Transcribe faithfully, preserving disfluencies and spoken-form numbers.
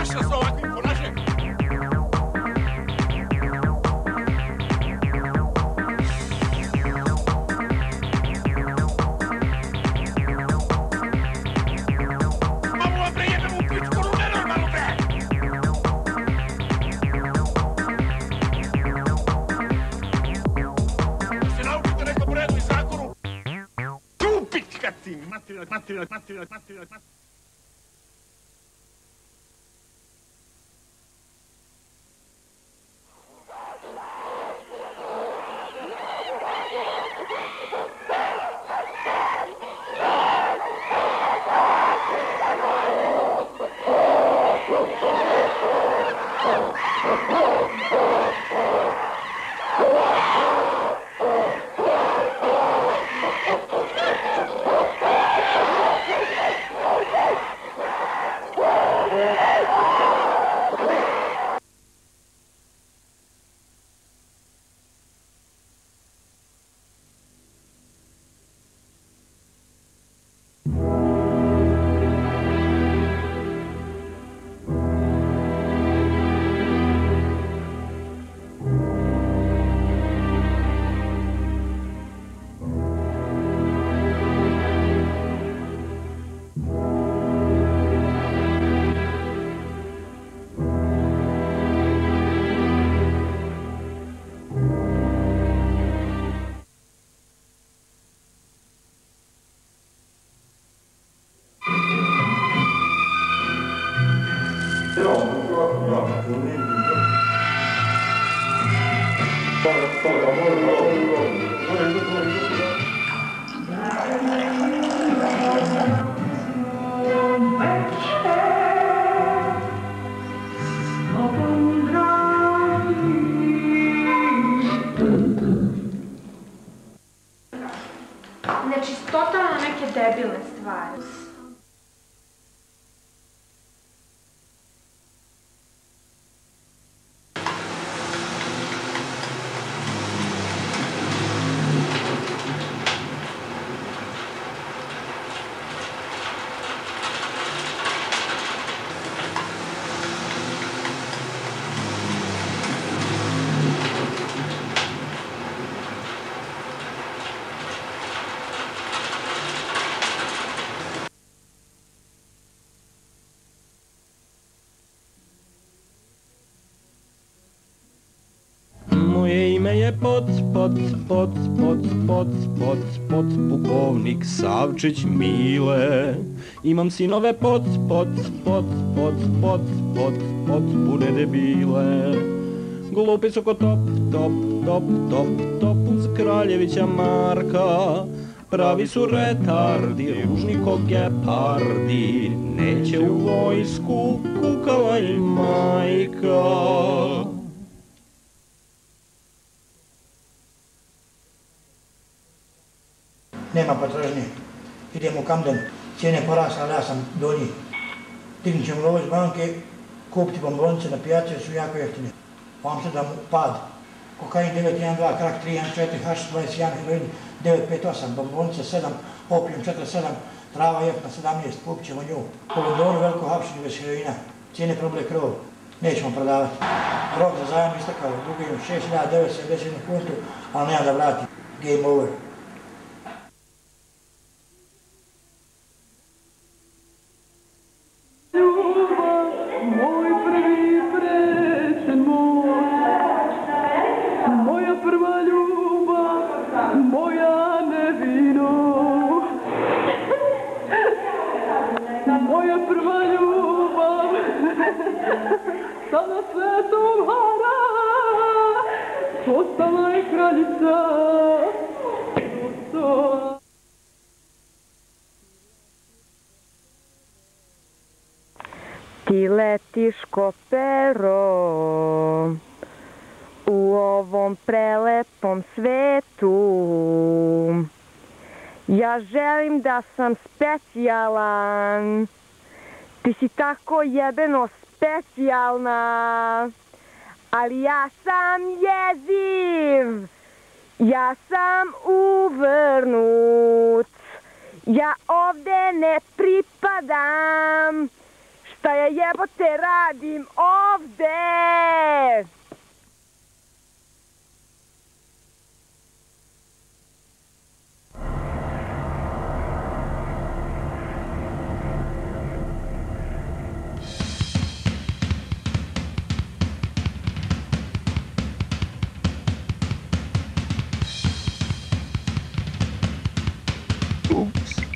Zašto se ovakvim ponašajem? Mamu vam prejebem u pičku, no nenormalno bre! Da se naučite nekom redu i zakonu. Tu pička ti, materija, materija, materija, materija, materija. Znači, totalno neke debilne stvari. Moje ime je Pot, Pot, Pot, Pot, Pot, Pot, Pot, pukovnik Savčić Mile. Imam sinove Pot, Pot, Pot, Pot, Pot, Pot, Pot, pune debile. Glupi su ko top, top, top, top, top, uz Kraljevića Marka. Pravi su retardi, ružni ko gepardi, neće u vojsku kukala i majka. Nema potražnje. Idemo u Camden, cijene porasle, ali ja sam donji. Dignut ćemo lovo iz banke, kupiti bombonice na pijaci jer su jako jeftine. U Amsterdamu pad. Kokain devet jedan dva, krak tri jedan četiri, haš dvadeset jedan, heroin devet pet osam, bombonice sedam, opijum četrdeset sedam, trava jeftna sedamnaest, kupit ćemo nju. U Londonu veliko hapšenje bez heroina, cijene proble krov, nećemo prodavati. Rok za zajam istakao, dugujem šest hiljada devetsto sedamdeset jednu funtu, ali nema da vrati. Game over. Sada svetom hara, postala je kraljica. Ti letiš ko pero u ovom prelepom svetu. Ja želim da sam specijalan, ti si tako jebeno specijalna, ali ja sam jeziv, ja sam uvrnut, ja ovde ne pripadam, šta Šta ja jebote radim ovde? Oops.